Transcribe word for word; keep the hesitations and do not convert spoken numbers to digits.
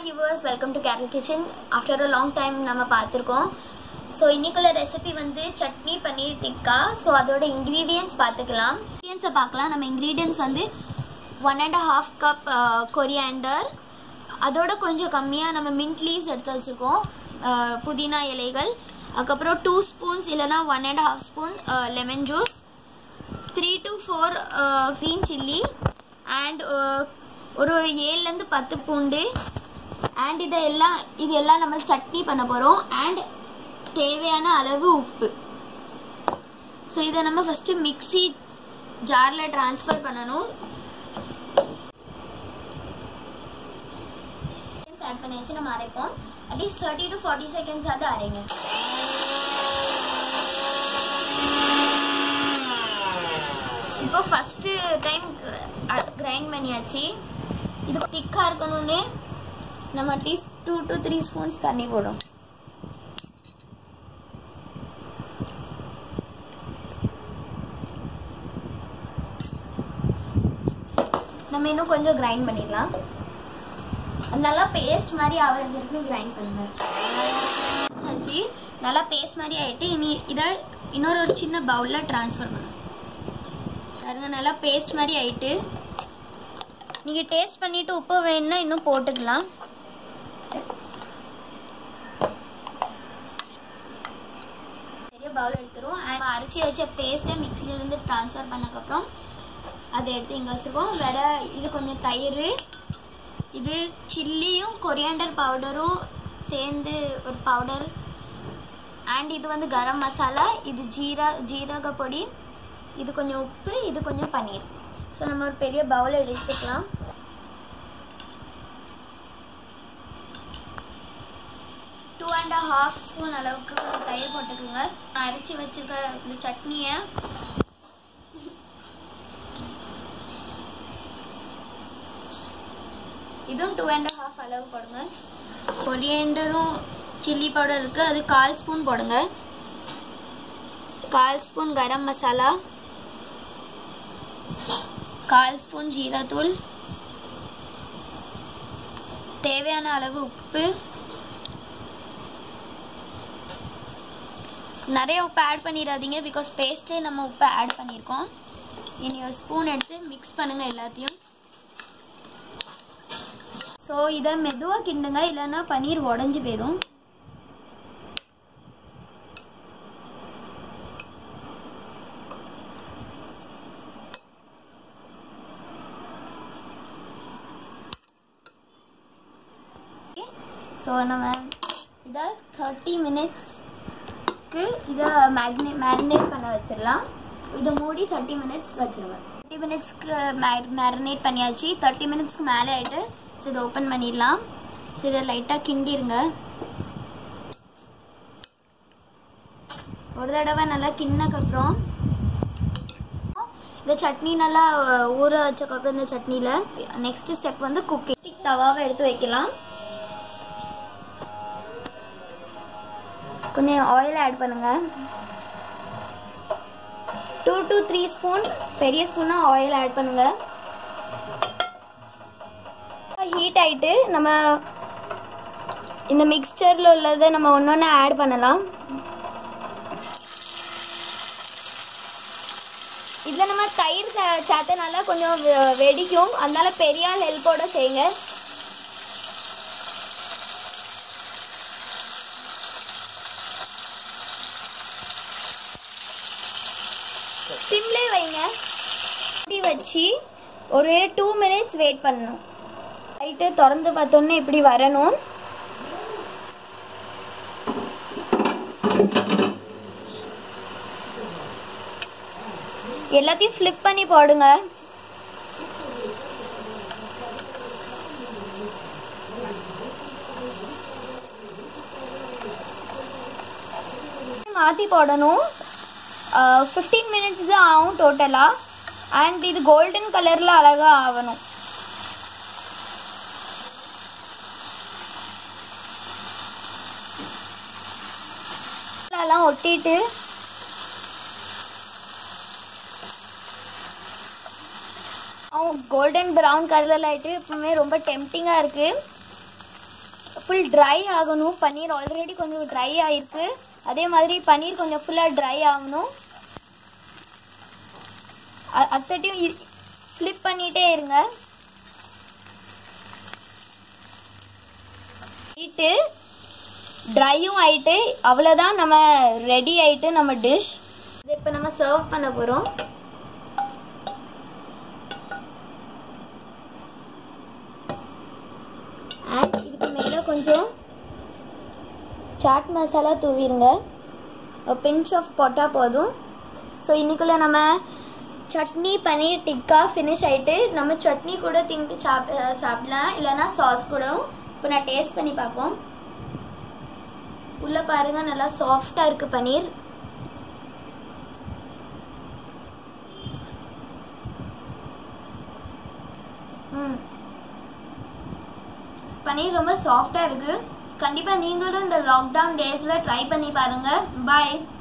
viewers, welcome to Carol Kitchen. After a long time நம்ம பார்த்திருக்கோம். So இன்னைக்குள்ள recipe வந்து சட்னி பன்னீர் டிக்கா. So அதோட ingredients பார்த்துக்கலாம். Ingredients பார்க்கலாம். நம்ம ingredients வந்து one and a half cup uh, coriander. அதோட கொஞ்சம் கம்மியா நம்ம mint leaves எடுத்து வச்சிருக்கோம். புதினா இலைகள். அதுக்கப்புறம் two spoons இல்லனா one and a half spoon uh, lemon juice. three to four uh, green chilli and uh, ஒரு ஏழு ல இருந்து பத்து பூண்டு and இதெல்லாம் இதெல்லாம் நம்ம சட்னி பண்ண போறோம் and தேவையான அளவு உப்பு. சோ இத நம்ம ஃபர்ஸ்ட் மிக்ஸி ஜார்ல ட்ரான்ஸ்ஃபர் பண்ணனும். ஆட் பண்ணியாச்சு நம்ம அரைப்போம். at least thirty to forty seconds ஆது அரைங்க. இப்போ ஃபர்ஸ்ட் டைம் கிரைண்ட் பண்ணியாச்சு. இது திக்கா இருக்கணும்னே நம்ம at least two to three spoons தண்ணி போடும். நம்ம இன்னும் கொஞ்சம் கிரைண்ட் பண்ணிடலாம். நல்லா பேஸ்ட் மாதிரி ஆவறதுக்கு கிரைண்ட் பண்ணுங்க. சச்சி நல்லா பேஸ்ட் மாதிரி ஆயிட்டு இனி இத இன்னொரு ஒரு சின்ன பவுல்ல ட்ரான்ஸ்ஃபர் பண்ணனும். பாருங்க நல்லா பேஸ்ட் மாதிரி ஆயிட்டு நீங்க டேஸ்ட் பண்ணிட்டு உப்பு வேணும்னா இன்னும் போட்டுக்கலாம். பெரிய பவுல் எடுத்துறோம். அரைச்சி வச்ச பேஸ்ட்டை மிக்ஸில இருந்து ட்ரான்ஸ்ஃபர் பண்ணதுக்கு அப்புறம் அதை எடுத்து இங்க வச்சிருக்கோம். வேற இது கொஞ்சம் தயிர், இது சில்லியும் கொரியாண்டர் பவுடரும் சேர்ந்து ஒரு பவுடர் அண்ட் இது வந்து கரம் மசாலா, இது ஜீரா ஜீரக பொடி, இது கொஞ்சம் உப்பு, இது கொஞ்சம் பன்னீர். ஸோ நம்ம ஒரு பெரிய பவுல் எடுத்துக்கலாம். டூ அண்ட் ஹாஃப் ஸ்பூன் அளவுக்கு கொஞ்சம் தயிர் போட்டுக்கோங்க. அரைச்சி வச்சுக்க இந்த சட்னியை இதுவும் டூ அண்ட் ஹாஃப் அளவு போடுங்க. கொரியாண்டரும் சில்லி பவுடர் இருக்கு, அது கால் ஸ்பூன் போடுங்க. கால் ஸ்பூன் கரம் மசாலா, கால் ஸ்பூன் ஜீரா தூள், தேவையான அளவு உப்பு. நிறைய உப்பு ஆட் பண்ணிடாதீங்க பிகாஸ் பேஸ்ட்லேயே நம்ம உப்பு ஆட் பண்ணியிருக்கோம். இனி ஒரு ஸ்பூன் எடுத்து மிக்ஸ் பண்ணுங்க எல்லாத்தையும். ஸோ இதை மெதுவாக கிண்டுங்க, இல்லைன்னா பன்னீர் உடஞ்சி போயிடும். ஸோ நம்ம இதை தேர்ட்டி மினிட்ஸ்க்கு இதை மேக்னே மேரினேட் பண்ண வச்சிடலாம். இதை மூடி தேர்ட்டி மினிட்ஸ் வச்சிருவேன். தேர்ட்டி மினிட்ஸ்க்கு மேரினேட் பண்ணியாச்சு. தேர்ட்டி மினிட்ஸ்க்கு மேலே ஆகிட்டு. ஸோ இதை ஓப்பன் பண்ணிடலாம். ஸோ இதை லைட்டாக கிண்டிருங்க. ஒரு தடவை நல்லா கிண்ணக்கப்புறம் இந்த சட்னி நல்லா ஊற வச்சக்கப்புறம் இந்த சட்னியில் நெக்ஸ்ட் ஸ்டெப் வந்து குக்கிங். ஸ்டிக் தவாவை எடுத்து வைக்கலாம். கொஞ்சம் ஆயில் ஆட் பண்ணுங்க. டூ டு த்ரீ ஸ்பூன் பெரிய ஸ்பூனா ஆயில் ஆட் பண்ணுங்க. ஹீட் ஆயிட்டு நம்ம இந்த மிக்ஸ்சர்ல உள்ளதை நம்ம ஒன்னொன்னு ஆட் பண்ணலாம். இதுல நம்ம தயிர் சேர்த்தனால கொஞ்சம் வெடிக்கும், அதனால பெரிய ஹெல்ப்போட செய்யுங்க. சிம்லே வைங்க. வச்சு ஒரு டூ மினிட்ஸ் வெயிட் பண்ணணும். லைட்டு திறந்து பார்த்தோன்னே இப்படி வரணும். எல்லாத்தையும் ஃபிளிப் பண்ணி போடுங்க. மாற்றி போடணும். ஃபிஃப்டீன் மினிட்ஸ் தான் ஆகும் டோட்டலாக. அண்ட் இது கோல்டன் கலரில் அழகாக ஆகணும். எல்லாம் ஒட்டிட்டு golden brown color light இப்பமே ரொம்ப டெம்ப்டிங்கா இருக்கு. ஃபுல் ட்ரை ஆகணும். பன்னீர் ஆல்ரெடி கொஞ்சம் ட்ரை ஆகிருக்கு, அதே மாதிரி பன்னீர் கொஞ்சம் ஃபுல்லாக ட்ரை ஆகணும். அத்தட்டையும் ஃப்ளிப் பண்ணிகிட்டே இருங்க. ஆயிட்டு ட்ரையும் ஆயிட்டு அவ்வளோதான், நம்ம ரெடி ஆயிட்டு நம்ம டிஷ். இதை இப்போ நம்ம சர்வ் பண்ண போகிறோம். அண்ட் இதுக்கு மேலே கொஞ்சம் சாட் மசாலா தூவிடுங்க. ஒரு பிஞ்ச் ஆஃப் போட்டால் போதும். ஸோ இன்னைக்குள்ள நம்ம சட்னி பன்னீர் டிக்கா ஃபினிஷ் ஆகிட்டு, நம்ம சட்னி கூட திங்கு சாப் சாப்பிடலாம், இல்லைனா சாஸ் கூட. இப்போ நான் டேஸ்ட் பண்ணி பார்ப்போம். உள்ளே பாருங்க, நல்லா சாஃப்டாக இருக்குது பன்னீர். ம் பன்னீர் ரொம்ப சாஃப்டாக இருக்குது. கண்டிப்பாக நீங்களும் இந்த லாக்டவுன் டேஸில் ட்ரை பண்ணி பாருங்கள். பாய்.